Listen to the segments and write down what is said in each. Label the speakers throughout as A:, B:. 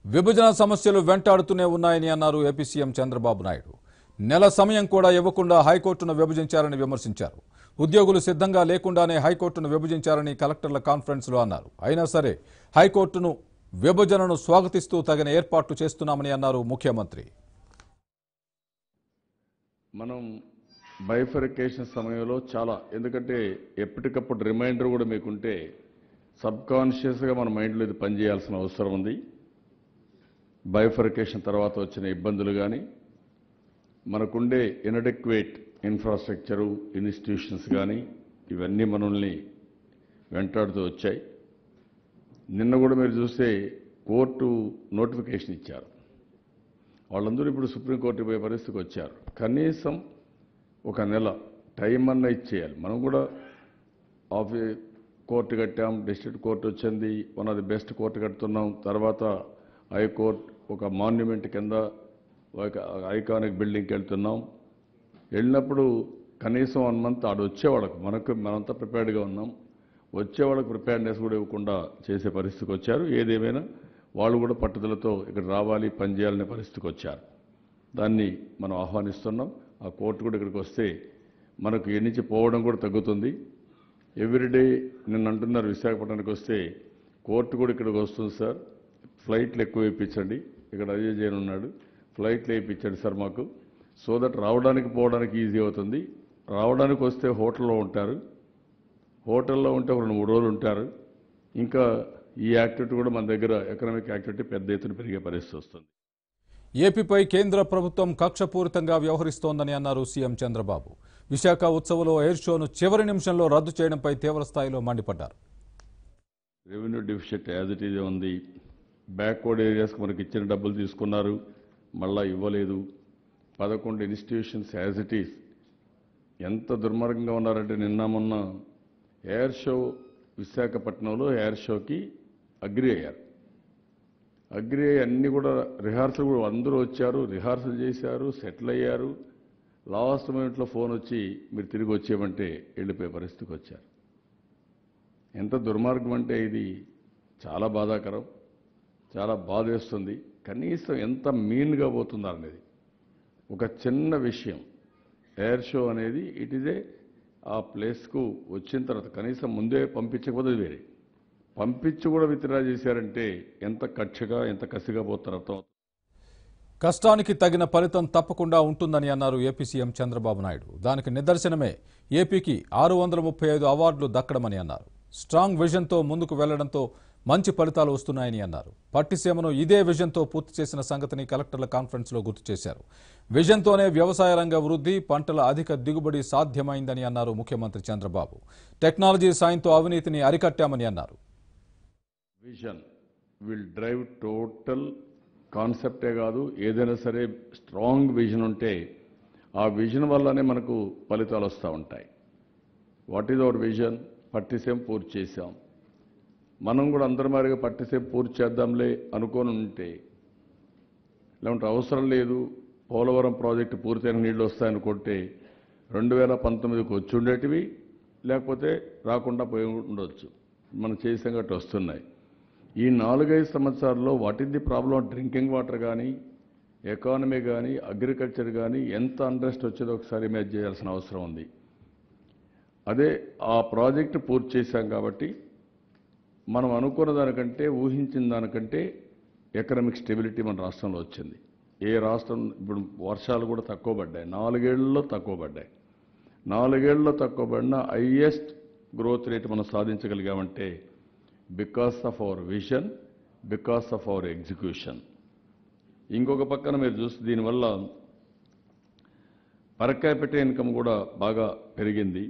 A: విభజన సమస్యలు వెంటాడుతూనే ఉన్నాయని అన్నారు ఏపీ సీఎం చంద్రబాబు నాయుడు. నెల సమయం కూడా ఇవ్వకుండా హైకోర్టును విభజించారని విమర్శించారు. ఉద్యోగులు సిద్ధంగా లేకుండానే హైకోర్టును విభజించారని కలెక్టర్ల కాన్ఫరెన్స్లో అన్నారు. అయినా సరే హైకోర్టును విభజనను స్వాగతిస్తూ తగిన ఏర్పాట్లు చేస్తున్నామని అన్నారు ముఖ్యమంత్రి.
B: మనం బైఫర్కేషన్ సమయంలో చాలా ఎందుకంటే ఎప్పటికప్పుడు రిమైండర్ కూడా మీకుంటే సబ్ కాన్షియస్గా మన మైండ్లో ఇది పనిచేయాల్సిన అవసరం ఉంది. బైఫర్కేషన్ తర్వాత వచ్చిన ఇబ్బందులు కానీ మనకుండే ఇన్అడెక్వేట్ ఇన్ఫ్రాస్ట్రక్చరు ఇన్స్టిట్యూషన్స్ కానీ ఇవన్నీ మనల్ని వెంటాడుతూ వచ్చాయి. నిన్న కూడా మీరు చూస్తే కోర్టు నోటిఫికేషన్ ఇచ్చారు. వాళ్ళందరూ ఇప్పుడు సుప్రీంకోర్టుకు పోయే పరిస్థితికి వచ్చారు. కనీసం ఒక నెల టైం అన్నా ఇచ్చేయాలి. మనం కూడా కోర్టు కట్టాం, డిస్ట్రిక్ట్ కోర్టు వచ్చింది, one of the best court కడుతున్నాం. తర్వాత హైకోర్టు ఒక మాన్యుమెంట్ కింద ఒక ఐకానిక్ బిల్డింగ్కి వెళ్తున్నాం. వెళ్ళినప్పుడు కనీసం 1 మంత్ ఆడు వచ్చేవాళ్ళకు మనంతా ప్రిపేర్డ్గా ఉన్నాం. వచ్చేవాళ్ళకు ప్రిపేర్నెస్ కూడా ఇవ్వకుండా చేసే పరిస్థితికి వచ్చారు. ఏదేమైనా వాళ్ళు కూడా పట్టుదలతో ఇక్కడ రావాలి, పనిచేయాలనే పరిస్థితికి వచ్చారు. దాన్ని మనం ఆహ్వానిస్తున్నాం. ఆ కోర్టు కూడా ఇక్కడికి వస్తే మనకు ఎన్నించి పోవడం కూడా తగ్గుతుంది. ఎవ్రీడే నిన్న అంటున్నారు విశాఖపట్నానికి వస్తే కోర్టు కూడా ఇక్కడికి వస్తుంది సార్, ఫ్లైట్లు ఎక్కువ వేయించండి. ఇక్కడ అజయ్ జైన్ ఉన్నాడు, ఫ్లైట్లు వేయించండి సార్ మాకు, సో దట్ రావడానికి పోవడానికి ఈజీ అవుతుంది. రావడానికి వస్తే హోటల్లో ఉంటారు, హోటల్లో ఉంటే 2-3 రోజులు ఉంటారు. ఇంకా ఈ యాక్టివిటీ కూడా మన దగ్గర ఎకనామిక్ యాక్టివిటీ పెద్ద ఎత్తున పెరిగే పరిస్థితి వస్తుంది.
A: ఏపీపై కేంద్ర ప్రభుత్వం కక్షపూరితంగా వ్యవహరిస్తోందని అన్నారు సీఎం చంద్రబాబు. విశాఖ ఉత్సవంలో ఎయిర్ షోను చివరి నిమిషంలో రద్దు చేయడంపై తీవ్ర స్థాయిలో మండిపడ్డారు.
B: Revenue deficit as it is ఉంది. బ్యాక్వర్డ్ ఏరియాస్కి మనకి ఇచ్చిన డబ్బులు తీసుకున్నారు, మళ్ళా ఇవ్వలేదు. 11 ఇన్స్టిట్యూషన్స్ యాజ్ ఇట్ ఈజ్. ఎంత దుర్మార్గంగా ఉన్నారంటే నిన్న మొన్న ఎయిర్ షో విశాఖపట్నంలో ఎయిర్ షోకి అగ్రి అయ్యారు. అగ్రి అయ్యి అన్నీ కూడా రిహార్సల్ కూడా అందరూ వచ్చారు, రిహార్సల్ చేశారు, సెటిల్ అయ్యారు. లాస్ట్ మినిట్లో ఫోన్ వచ్చి మీరు తిరిగి వచ్చేయమంటే వెళ్ళిపోయే పరిస్థితికి వచ్చారు. ఎంత దుర్మార్గం అంటే ఇది చాలా బాధాకరం, చాలా బాధ వేస్తుంది. కనీసం ఎంత మీన్గా పోతున్నారు అనేది ఒక చిన్న విషయం. ఎయిర్ షో అనేది ఇట్ ఈజ్ ఆ ప్లేస్కు వచ్చిన తర్వాత కనీసం ముందే పంపించకపోతే వేరే, పంపించి కూడా విత్డ్రా చేశారంటే ఎంత కక్షగా ఎంత కసిగా పోతారు అర్థం.
A: కష్టానికి తగిన ఫలితం తప్పకుండా ఉంటుందని అన్నారు ఏపీ సీఎం చంద్రబాబు నాయుడు. దానికి నిదర్శనమే ఏపీకి 635 అవార్డులు దక్కడమని అన్నారు. స్ట్రాంగ్ విజన్తో ముందుకు వెళ్లడంతో మంచి ఫలితాలు వస్తున్నాయని అన్నారు. పట్టిసీమను ఇదే విజన్తో పూర్తి చేసిన సంగతిని కలెక్టర్ల కాన్ఫరెన్స్లో గుర్తు చేశారు. విజన్తోనే వ్యవసాయ రంగ వృద్ధి, పంటల అధిక దిగుబడి సాధ్యమైందని అన్నారు ముఖ్యమంత్రి చంద్రబాబు. టెక్నాలజీ సాయంతో అవినీతిని అరికట్టామని అన్నారు.
B: విజన్ విల్ డ్రైవ్ టోటల్ కాన్సెప్టే కాదు, ఏదైనా సరే స్ట్రాంగ్ విజన్ ఉంటే ఆ విజన్ వల్లనే మనకు ఫలితాలు వస్తూ ఉంటాయి. What is our vision? Pattiseema పూర్తి చేశాం. మనం కూడా అందరి మాదిరిగా పట్టిసీమ పూర్తి చేద్దాంలే అనుకోని ఉంటే, లేకుంటే అవసరం లేదు పోలవరం ప్రాజెక్టు పూర్తయిన నీళ్లు వస్తాయనుకుంటే 2019కి వచ్చి ఉండేటివి, లేకపోతే రాకుండా పోయి ఉండొచ్చు. మనం చేసాం కాబట్టి వస్తున్నాయి. ఈ 4-5 సంవత్సరాల్లో what is the problem? Drinking water కానీ, ఎకానమీ కానీ, అగ్రికల్చర్ కానీ ఎంత అండ్రెస్ట్ వచ్చేదో ఒకసారి ఇమేజ్ చేయాల్సిన అవసరం ఉంది. అదే ఆ ప్రాజెక్టు పూర్తి చేశాం కాబట్టి మనం అనుకున్న దానికంటే, ఊహించిన దానికంటే ఎకనామిక్ స్టెబిలిటీ మన రాష్ట్రంలో వచ్చింది. ఏ రాష్ట్రం ఇప్పుడు వర్షాలు కూడా తక్కువ పడ్డాయి, 4 ఏళ్లలో తక్కువ పడ్డాయి. 4 ఏళ్లలో తక్కువ పడిన హైయెస్ట్ గ్రోత్ రేట్ మనం సాధించగలిగామంటే because of our vision, because of our execution. ఇంకొక పక్కన మీరు చూస్తే దీనివల్ల పర్ క్యాపిటల్ ఇన్కమ్ కూడా బాగా పెరిగింది.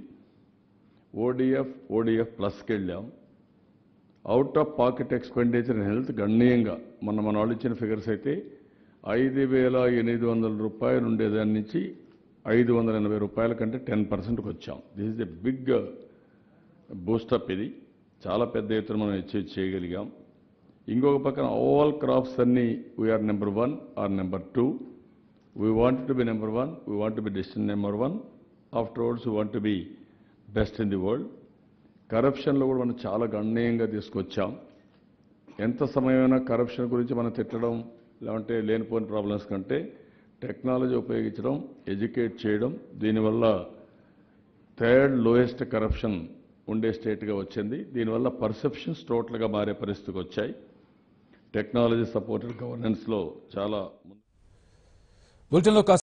B: ఓడిఎఫ్ ప్లస్కి వెళ్ళాం. Out of pocket expenditure in health గణనీయంగా మన వాళ్ళు ఇచ్చిన ఫిగర్స్ అయితే 5,800 రూపాయలు ఉండేదాని నుంచి 580 రూపాయల కంటే 10%కి వచ్చాం. This is a big boost up. ఇది చాలా పెద్ద ఎత్తున మనం అచీవ్ చేయగలిగాం. ఇంకొక పక్కన ఆల్ క్రాప్స్ అన్నీ we are number 1 or number 2. We want to be number 1, we want to be distant number 1. After all we want to be best in the world. కరప్షన్లో కూడా మనం చాలా గణనీయంగా తీసుకొచ్చాం. ఎంత సమయమైనా కరప్షన్ గురించి మనం తిట్టడం లేదంటే లేనిపోని ప్రాబ్లమ్స్ కంటే టెక్నాలజీ ఉపయోగించడం, ఎడ్యుకేట్ చేయడం, దీనివల్ల థర్డ్ లోయెస్ట్ కరప్షన్ ఉండే స్టేట్గా వచ్చింది. దీనివల్ల పర్సెప్షన్స్ టోటల్గా మారే పరిస్థితికి వచ్చాయి. టెక్నాలజీ సపోర్టెడ్ గవర్నెన్స్లో చాలా
A: బులెటిన్లో